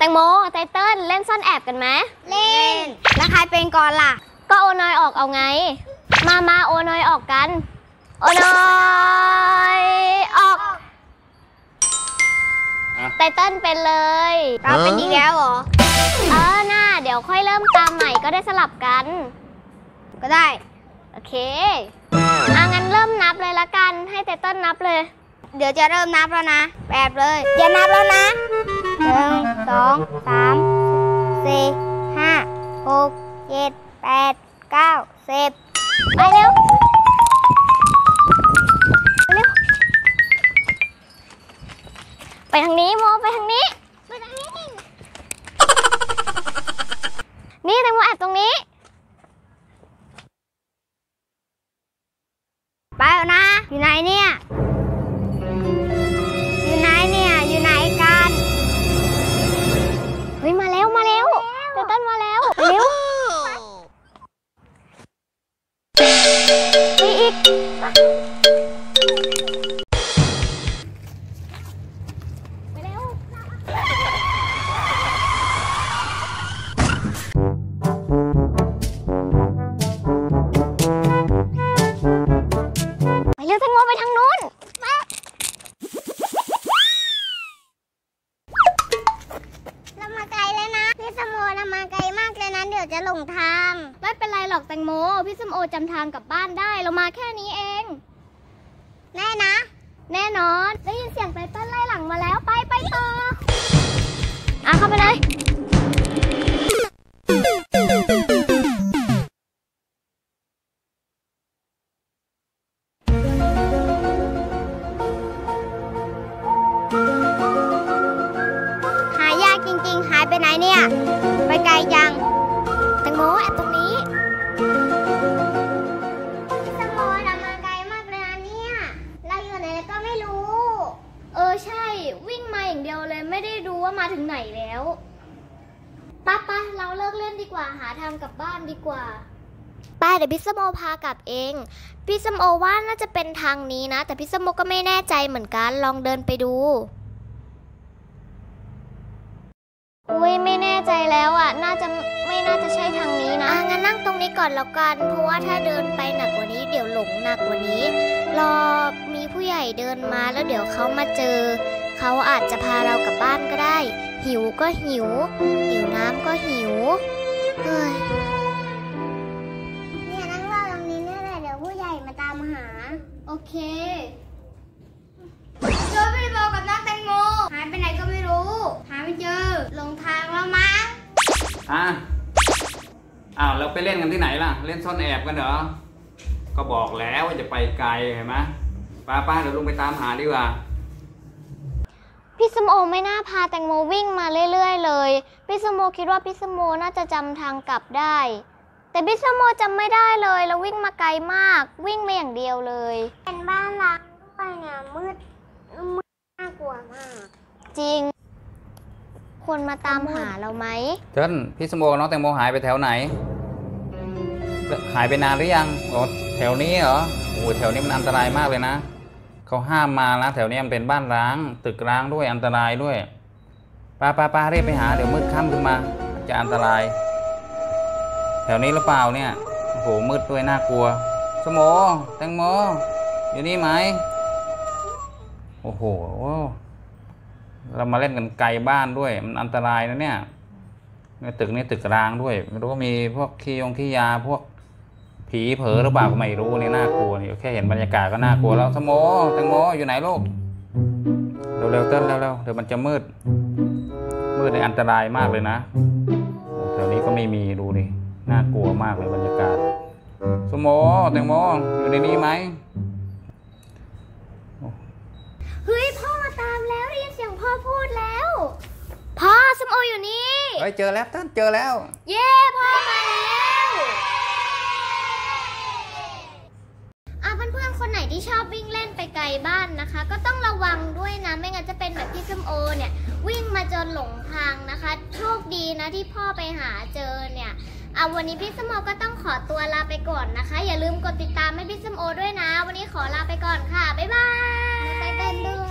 งโมไตเติ้ลเล่นซ่อนแอบกันไหมเล่นแล้วใครเป็นก่อนล่ะก็โอนอยออกเอาไงมาโอนอยออกกันโอนอยออกไตเติ้ลเป็นเลยเราเป็นอีกแล้วเหรอน่าเดี๋ยวค่อยเริ่มตามใหม่ก็ได้สลับกันก็ได้โอเคงั้นเริ่มนับเลยละกันให้ไตเติ้ลนับเลยเดี๋ยวจะเริ่มนับแล้วนะแบบเลยอย่านับแล้วนะ1 2 3 4 5 6 7 8 9 10 ไปเร็วไปทางนี้โมไปทางนี้นี่แตงโมแอบตรงนี้ไปแล้วนะอยู่ไหนเนี่ยอยู่ไหนกันเฮ้ยมาแล้วไตเติ้ลมาแล้วเร็วอีกไปเร็วแตงโมไปทางนู้นเรามาไกลแล้วนะพี่สมโอเรามาไกลมากเลยนะเดี๋ยวจะหลงทางไม่เป็นไรหรอกแตงโมพี่สมโอจำทางกลับบ้านได้เรามาแค่นี้เองแน่นะแน่นอนได้ยินเสียงไตเติ้ลไล่หลังมาแล้วไปต่อเข้าไปเลยหายากจริงๆหายไปไหนเนี่ยไปไกลจังแตงโมแอบตรงนี้พี่สมโอเรามาไกลมากเลยนะเนี่ยเราอยู่ไหนก็ไม่รู้ใช่วิ่งมาอย่างเดียวเลยไม่ได้ดูว่ามาถึงไหนแล้วป้าเราเลิกเล่นดีกว่าหาทางกลับบ้านดีกว่าป้าเดี๋ยวพี่สมโอพากลับเองพี่สมโอว่าน่าจะเป็นทางนี้นะแต่พี่สมโอก็ไม่แน่ใจเหมือนกันลองเดินไปดูอุ้ยไม่แน่ใจแล้วไม่น่าจะใช่ทางนี้นะงั้นนั่งตรงนี้ก่อนแล้วกันเพราะว่าถ้าเดินไปหนักกว่านี้เดี๋ยวหลงหนักกว่านี้รอมีผู้ใหญ่เดินมาแล้วเดี๋ยวเขามาเจอเขาอาจจะพาเรากลับบ้านก็ได้หิวก็หิวน้ำก็หิวเฮ้ยเนี่ยนั่งรอตรงนี้นี่แหละเดี๋ยวผู้ใหญ่มาตามหาโอเคเจอพี่โบกับน้องแตงโมหายไปไหนก็ไม่รู้หาไม่เจอลงทางแล้วมั้งเราไปเล่นกันที่ไหนล่ะเล่นซ่อนแอบกันเหรอก็บอกแล้วว่าจะไปไกลเห็นไหมป้าเดี๋ยวลงไปตามหาดีกว่าพี่สมโอไม่น่าพาแตงโมวิ่งมาเรื่อยๆเลยพี่สมโอคิดว่าพี่สมโอน่าจะจำทางกลับได้แต่พี่สมโอจำไม่ได้เลยแล้ววิ่งมาไกลมากวิ่งมาอย่างเดียวเลยเป็นบ้านร้างด้วยเนี่ยมืดน่ากลัวมากจริงคนมาตามหาเราไหมพี่สมโอน้องแตงโมหายไปแถวไหนหายไปนานหรือยังแถวนี้เหรอแถวนี้มันอันตรายมากเลยนะเขาห้ามมานะแถวนี้มันเป็นบ้านร้างตึกร้างด้วยอันตรายด้วยป้ารีบไปหาเดี๋ยวมืดค่ำขึ้นมาจะอันตรายแถวนี้หรือเปล่าเนี่ยมืดด้วยน่ากลัวสมโอแตงโมอยู่นี่ไหมเรามาเล่นกันไกลบ้านด้วยมันอันตรายนะเนี่ยในตึกนี้ตึกร้างด้วยไม่รู้ว่ามีพวกขี้ยาพวกผีเผลอหรือเปล่าก็ไม่รู้นี่น่ากลัวนี่แค่เห็นบรรยากาศก็น่ากลัวแล้วสมโอแตงโมอยู่ไหนลูกเร็วเต้นเร็วเดี๋ยวมันจะมืดในอันตรายมากเลยนะแถวนี้ก็ไม่มีดูดิน่ากลัวมากเลยบรรยากาศสมโอแตงโมอยู่ในนี้ไหมเฮ้ยพ่อมาตามแล้วได้ยินเสียงพ่อพูดแล้วพ่อสมโออยู่นี่เจอแล้วเจอแล้วเย้พ่อมาแล้วเพื่อนๆคนไหนที่ชอบวิ่งเล่นไปไกลบ้านนะคะก็ต้องระวังด้วยนะไม่งั้นจะเป็นแบบพี่สมโอเนี่ยวิ่งมาจนหลงทางนะคะโชคดีนะที่พ่อไปหาเจอเนี่ยวันนี้พี่สมโอก็ต้องขอตัวลาไปก่อนนะคะอย่าลืมกดติดตามให้พี่สมโอด้วยนะวันนี้ขอลาไปก่อนค่ะบ๊ายบายไปเป็นด้วย